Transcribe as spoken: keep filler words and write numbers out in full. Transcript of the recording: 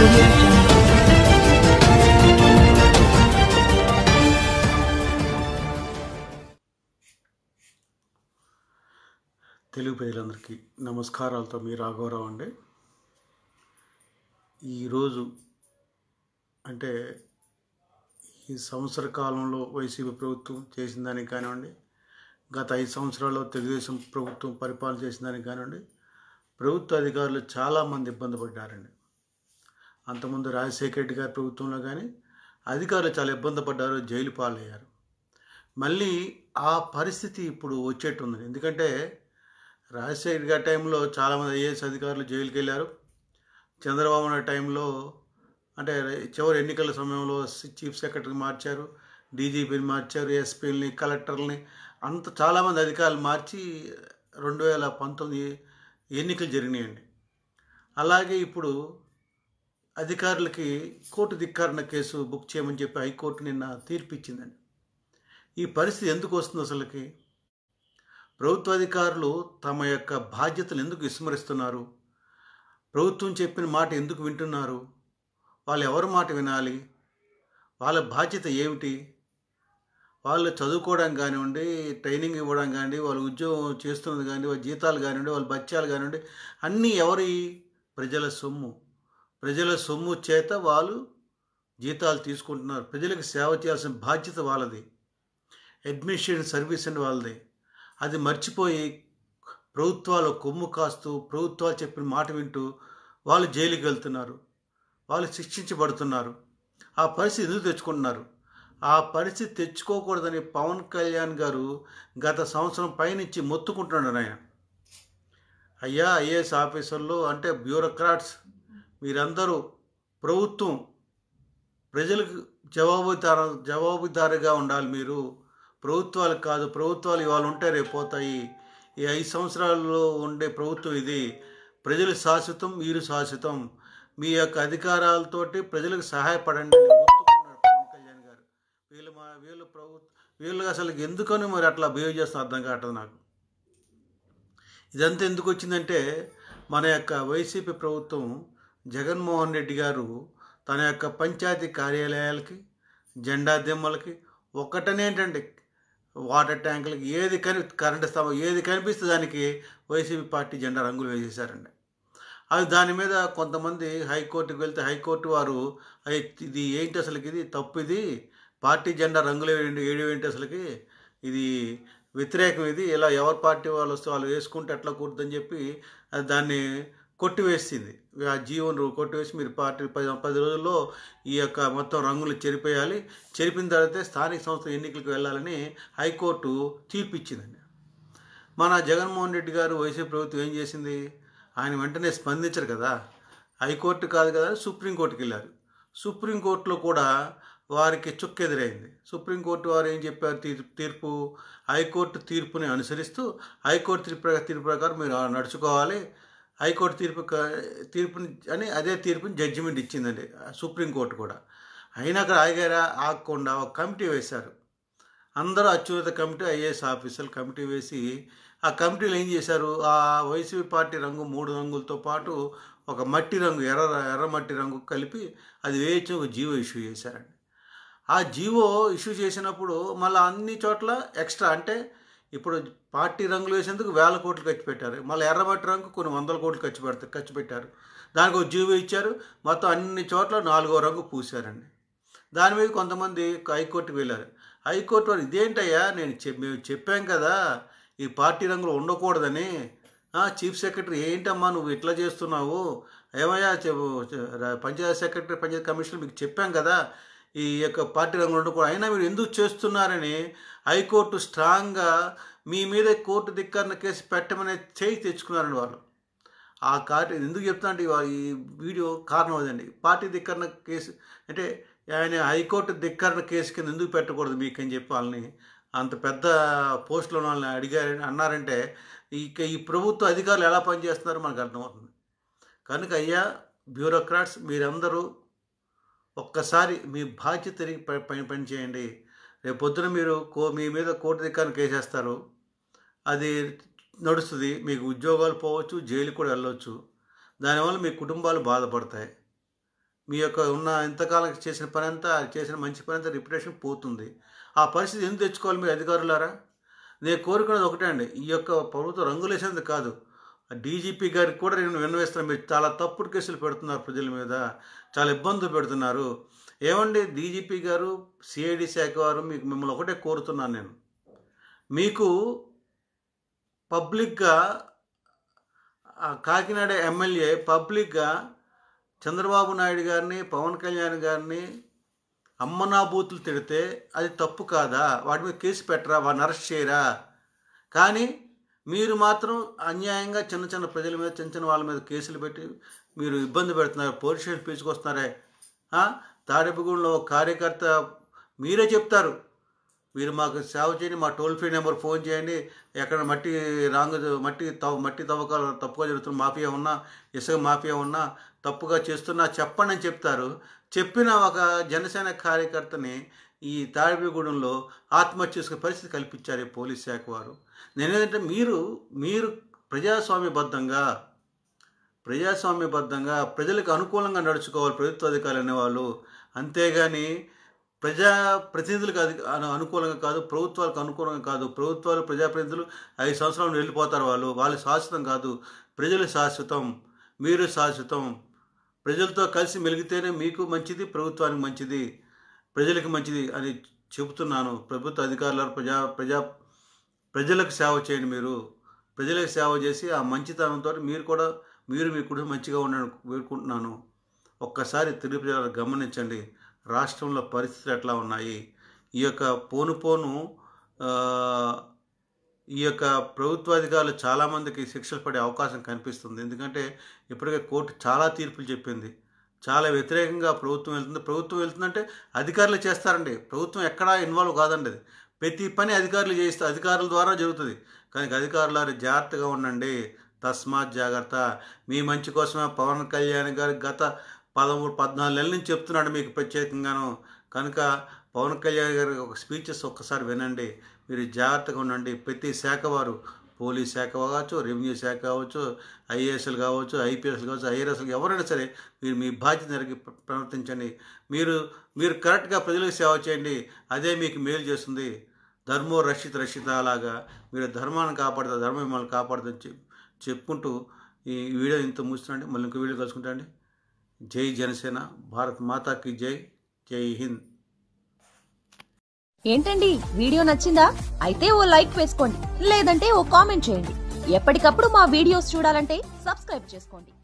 audio jungle. Telugu ప్రజలందరికీ నమస్కారాలతో మీ రాఘవరావు అండి. ఈరోజు అంటే ఈ సంవత్సర కాలంలో వైసీపీ ప్రభుత్వం చేసిన దానికి కానివ్వండి, గత ఐదు సంవత్సరాల్లో తెలుగుదేశం ప్రభుత్వం పరిపాలన చేసిన దానికి కానివ్వండి, ప్రభుత్వ అధికారులు చాలామంది ఇబ్బంది పడ్డారండి. అంతకుముందు రాజశేఖర రెడ్డి గారి ప్రభుత్వంలో కానీ అధికారులు చాలా ఇబ్బంది పడ్డారు, జైలు పాలయ్యారు. మళ్ళీ ఆ పరిస్థితి ఇప్పుడు వచ్చేట్టుంది. ఎందుకంటే రాజశేఖర్ గారి టైంలో చాలామంది ఐఏఎస్ అధికారులు జైలుకి వెళ్ళారు. చంద్రబాబు నాయుడు టైంలో అంటే చివరి ఎన్నికల సమయంలో చీఫ్ సెక్రటరీని మార్చారు, డీజీపీని మార్చారు, ఎస్పీలని, కలెక్టర్లని, అంత చాలామంది అధికారులు మార్చి రెండు వేల పంతొమ్మిది ఎన్నికలు జరిగినాయండి. అలాగే ఇప్పుడు అధికారులకి కోర్టు ధిక్కారణ కేసు బుక్ చేయమని చెప్పి హైకోర్టు నిన్న తీర్పు ఇచ్చిందండి. ఈ పరిస్థితి ఎందుకు వస్తుంది? అసలుకి ప్రభుత్వ అధికారులు తమ యొక్క బాధ్యతలు ఎందుకు విస్మరిస్తున్నారు? ప్రభుత్వం చెప్పిన మాట ఎందుకు వింటున్నారు? వాళ్ళు ఎవరి మాట వినాలి? వాళ్ళ బాధ్యత ఏమిటి? వాళ్ళు చదువుకోవడం కానివ్వండి, ట్రైనింగ్ ఇవ్వడం కానివ్వండి, వాళ్ళు ఉద్యోగం చేస్తున్నది కానివ్వండి, వాళ్ళ జీతాలు కానివ్వండి, వాళ్ళ బత్యాలు కానివ్వండి, అన్నీ ఎవరి? ప్రజల సొమ్ము. ప్రజల సొమ్ము చేత వాళ్ళు జీతాలు తీసుకుంటున్నారు. ప్రజలకు సేవ చేయాల్సిన బాధ్యత వాళ్ళది. అడ్మినిస్ట్రేటివ్ సర్వీస్ అని వాళ్ళది. అది మర్చిపోయి ప్రభుత్వాలు కొమ్ము కాస్తూ ప్రభుత్వాలు చెప్పిన మాట వింటూ వాళ్ళు జైలుకి వెళ్తున్నారు, వాళ్ళు శిక్షించబడుతున్నారు. ఆ పరిస్థితి ఎందుకు తెచ్చుకుంటున్నారు? ఆ పరిస్థితి తెచ్చుకోకూడదని పవన్ కళ్యాణ్ గారు గత సంవత్సరం పైనుంచి మొత్తుకుంటున్నాడు. ఆయన అయ్యా ఐఏఎస్ ఆఫీసర్లు అంటే బ్యూరోక్రాట్స్, మీరందరూ ప్రభుత్వం ప్రజలకు జవాబుదార జవాబుదారిగా ఉండాలి. మీరు ప్రభుత్వాలు కాదు, ప్రభుత్వాలు ఇవాళ ఉంటే రేపు పోతాయి. ఈ ఐదు సంవత్సరాల్లో ఉండే ప్రభుత్వం ఇది. ప్రజలు శాశ్వతం, మీరు శాశ్వతం. మీ యొక్క అధికారాలతోటి ప్రజలకు సహాయపడండి అని మొత్తుకున్నాడు పవన్ కళ్యాణ్ గారు. వీళ్ళు మా వీళ్ళు ప్రభుత్వం వీళ్ళు అసలు ఎందుకని మరి అట్లా బిహేవ్ చేస్తున్న అర్థం కావట్లేదు నాకు. ఇదంతా ఎందుకు వచ్చిందంటే మన యొక్క వైసీపీ ప్రభుత్వం జగన్మోహన్ రెడ్డి గారు తన యొక్క పంచాయతీ కార్యాలయాలకి, జెండా దిమ్మలకి, ఒక్కటనేంటండి వాటర్ ట్యాంకులకి, ఏది కని కరెంటు స్తంభం ఏది కనిపిస్తే దానికి వైసీపీ పార్టీ జెండా రంగులు వేసేసారండి. అది దాని మీద కొంతమంది హైకోర్టుకు వెళ్తే హైకోర్టు వారు ఇది ఏంటి అసలుకి, ఇది తప్పు, ఇది పార్టీ జెండా రంగులు వేయండి ఏడు ఏంటి అసలుకి, ఇది వ్యతిరేకం, ఇది ఇలా ఎవరి పార్టీ వాళ్ళు వస్తే వాళ్ళు వేసుకుంటే ఎట్లా కూడదని చెప్పి అది దాన్ని కొట్టివేసింది. ఆ జీవోను కొట్టివేసి మీరు పార్టీ పది పది రోజుల్లో ఈ యొక్క మొత్తం రంగులు చెరిపేయాలి, చెరిపిన తర్వాతే స్థానిక సంస్థల ఎన్నికలకు వెళ్ళాలని హైకోర్టు తీర్పు ఇచ్చిందండి. మన జగన్మోహన్ రెడ్డి గారు వైసీపీ ప్రభుత్వం ఏం చేసింది? ఆయన వెంటనే స్పందించరు కదా. హైకోర్టు కాదు కదా, సుప్రీంకోర్టుకి వెళ్ళారు. సుప్రీంకోర్టులో కూడా వారికి చుక్కెదురైంది. సుప్రీంకోర్టు వారు ఏం చెప్పారు? తీర్పు హైకోర్టు తీర్పుని అనుసరిస్తూ హైకోర్టు తీర్పు తీర్పు ప్రకారం మీరు నడుచుకోవాలి, హైకోర్టు తీర్పు తీర్పుని అని అదే తీర్పుని జడ్జిమెంట్ ఇచ్చిందండి సుప్రీంకోర్టు కూడా. అయినా అక్కడ ఆగారా? ఆగకుండా ఒక కమిటీ వేశారు. అందరూ అత్యున్నత కమిటీ, ఐఏఎస్ ఆఫీసర్లు కమిటీ వేసి ఆ కమిటీలు ఏం చేశారు? ఆ వైసీపీ పార్టీ రంగు మూడు రంగులతో పాటు ఒక మట్టి రంగు, ఎర్ర ఎర్ర మట్టి రంగు కలిపి అది వేయించి ఒక జీవో ఇష్యూ చేశారండి. ఆ జీవో ఇష్యూ చేసినప్పుడు మళ్ళీ అన్ని చోట్ల ఎక్స్ట్రా అంటే ఇప్పుడు పార్టీ రంగులు వేసేందుకు వేల కోట్లు ఖర్చు పెట్టారు. మళ్ళీ ఎర్రమట్టి రంగు కొన్ని వందల కోట్లు ఖర్చు పెడతారు ఖర్చు పెట్టారు దానికి ఒక జీవో ఇచ్చారు. మొత్తం అన్ని చోట్ల నాలుగో రంగు పూసారండి. దాని మీద కొంతమంది హైకోర్టుకు వెళ్ళారు. హైకోర్టు వారు ఇదేంటయ్యా, నేను చెప్ మేము చెప్పాం కదా ఈ పార్టీ రంగులు ఉండకూడదని. చీఫ్ సెక్రటరీ ఏంటమ్మా నువ్వు ఇట్లా చేస్తున్నావు, ఏమయ్యా పంచాయతీ సెక్రటరీ పంచాయతీ కమిషనర్ మీకు చెప్పాం కదా ఈ యొక్క పార్టీ రంగులు ఉండకూడదు, అయినా మీరు ఎందుకు చేస్తున్నారని హైకోర్టు స్ట్రాంగ్గా మీ మీద కోర్టు ధిక్కారణ కేసు పెట్టమనే చేయి తెచ్చుకున్నారండి వాళ్ళు. ఆ కార్డు ఎందుకు చెప్తా అంటే ఈ వీడియో కారణం అదండి. పార్టీ ధిక్కారణ కేసు అంటే ఆయన హైకోర్టు ధిక్కారణ కేసు కింద ఎందుకు పెట్టకూడదు మీకు అని చెప్పి వాళ్ళని అంత పెద్ద పోస్టులో వాళ్ళని అడిగారు అన్నారంటే ఇక ఈ ప్రభుత్వ అధికారులు ఎలా పనిచేస్తున్నారో మనకు అర్థమవుతుంది. కనుక అయ్యా బ్యూరోక్రాట్స్, మీరందరూ ఒక్కసారి మీ బాధ్యత తిరిగి పని పని చేయండి. రేపు పొద్దున మీరు కో మీ మీద కోర్టు ధిక్కారణ కేసేస్తారు, అది నడుస్తుంది, మీకు ఉద్యోగాలు పోవచ్చు, జైలు కూడా వెళ్ళవచ్చు. దానివల్ల మీ కుటుంబాలు బాధపడతాయి. మీ యొక్క ఉన్న ఇంతకాలం చేసిన పని అంతా చేసిన మంచి పని అంతా రిప్యుటేషన్ పోతుంది. ఆ పరిస్థితి ఎందుకు తెచ్చుకోవాలి మీరు అధికారులారా? నేను కోరుకున్నది ఒకటే అండి, ఈ యొక్క ప్రభుత్వం రంగులేసేది కాదు. డీజీపీ గారికి కూడా నేను విన్నవిస్తున్నాను, మీరు చాలా తప్పుడు కేసులు పెడుతున్నారు, ప్రజల మీద చాలా ఇబ్బందులు పెడుతున్నారు. ఏమండి డీజీపీ గారు, సిఐడి శాఖ వారు, మీకు మిమ్మల్ని ఒకటే కోరుతున్నాను నేను, మీకు పబ్లిక్గా కాకినాడ ఎమ్మెల్యే పబ్లిక్గా చంద్రబాబు నాయుడు గారిని, పవన్ కళ్యాణ్ గారిని అమ్మనాబూతులు తిడితే అది తప్పు కాదా? వాటి మీద కేసు పెట్టరా? వాడిని అరెస్ట్ చేయరా? కానీ మీరు మాత్రం అన్యాయంగా చిన్న చిన్న ప్రజల మీద, చిన్న చిన్న వాళ్ళ మీద కేసులు పెట్టి మీరు ఇబ్బంది పెడుతున్నారు, పోలీస్ స్టేషన్ పీల్చుకొస్తున్నారే. తాడేపల్లిగూడెంలో కార్యకర్త మీరే చెప్తారు, మీరు మాకు సేవ చేయండి, మా టోల్ ఫ్రీ నెంబర్ ఫోన్ చేయండి, ఎక్కడ మట్టి రాంగ్ మట్టి తవ్వ మట్టి తవ్వకాలు తప్పుగా జరుగుతున్న మాఫియా ఉన్నా, ఇసుక మాఫియా ఉన్నా, తప్పుగా చేస్తున్నా చెప్పండి అని చెప్తారు. చెప్పిన ఒక జనసేన కార్యకర్తని ఈ తాడేపల్లిగూడెంలో ఆత్మహత్య చేసుకునే పరిస్థితి కల్పించారు ఈ పోలీస్ శాఖ వారు. నేనేంటంటే మీరు మీరు ప్రజాస్వామ్యబద్ధంగా ప్రజాస్వామ్యబద్ధంగా ప్రజలకు అనుకూలంగా నడుచుకోవాలి ప్రభుత్వ అధికారులు అనేవాళ్ళు. అంతేగాని ప్రజా ప్రతినిధులకు అది అనుకూలంగా కాదు, ప్రభుత్వాలకు అనుకూలంగా కాదు. ప్రభుత్వాలు ప్రజాప్రతినిధులు ఐదు సంవత్సరాలు వెళ్ళిపోతారు, వాళ్ళు వాళ్ళు శాశ్వతం కాదు. ప్రజలు శాశ్వతం, మీరు శాశ్వతం. ప్రజలతో కలిసి మెలిగితేనే మీకు మంచిది, ప్రభుత్వానికి మంచిది, ప్రజలకు మంచిది అని చెబుతున్నాను. ప్రభుత్వ అధికారులు ప్రజా ప్రజా ప్రజలకు సేవ చేయండి. మీరు ప్రజలకు సేవ చేసి ఆ మంచితనంతో మీరు కూడా మీరు మీ కుటుంబం మంచిగా ఉండని వేడుకుంటున్నాను. ఒక్కసారి తెలుగు ప్రజలు గమనించండి, రాష్ట్రంలో పరిస్థితులు ఎట్లా ఉన్నాయి. ఈ యొక్క పోను పోను ఈ యొక్క ప్రభుత్వాధికారులు చాలామందికి శిక్షలు పడే అవకాశం కనిపిస్తుంది. ఎందుకంటే ఇప్పటికే కోర్టు చాలా తీర్పులు చెప్పింది, చాలా వ్యతిరేకంగా ప్రభుత్వం వెళ్తుంది. ప్రభుత్వం వెళ్తుందంటే అధికారులు చేస్తారండి, ప్రభుత్వం ఎక్కడా ఇన్వాల్వ్ కాదండి. అది ప్రతి పని అధికారులు చేయిస్తే అధికారుల ద్వారా జరుగుతుంది. కానీ అధికారులు జాగ్రత్తగా ఉండండి, తస్మాత్ జాగ్రత్త. మీ మంచి కోసమే పవన్ కళ్యాణ్ గారు గత పదమూడు పద్నాలుగు నెలల నుంచి చెప్తున్నాడు మీకు ప్రత్యేకంగాను. కనుక పవన్ కళ్యాణ్ గారి ఒక స్పీచెస్ ఒక్కసారి వినండి, మీరు జాగ్రత్తగా ఉండండి. ప్రతి శాఖ వారు, పోలీస్ శాఖ కావచ్చు, రెవెన్యూ శాఖ కావచ్చు, ఐఏఎస్లు కావచ్చు, ఐపీఎస్లు కావచ్చు, ఐఆర్ఎస్లు ఎవరైనా సరే మీరు మీ బాధ్యత నెరగి ప్రవర్తించండి. మీరు మీరు కరెక్ట్గా ప్రజలకు సేవ చేయండి, అదే మీకు మేలు చేస్తుంది. ధర్మో రక్షిత రక్షిత అలాగా మీరు ధర్మాన్ని కాపాడుతారు, ధర్మం మిమ్మల్ని కాపాడుతుంది చెప్ చెప్పుకుంటూ ఈ వీడియో ఇంత ముగిస్తున్నాండి. మళ్ళీ ఇంకో వీడియో కలుసుకుంటాండి. జై జనసేన, భారత్ మాతాకి జై, జై హింద్. ఏంటండి వీడియో నచ్చిందా? అయితే ఓ లైక్ వేసుకోండి, లేదంటే ఓ కామెంట్ చేయండి. ఎప్పటికప్పుడు మా వీడియోస్ చూడాలంటే సబ్స్క్రైబ్ చేసుకోండి.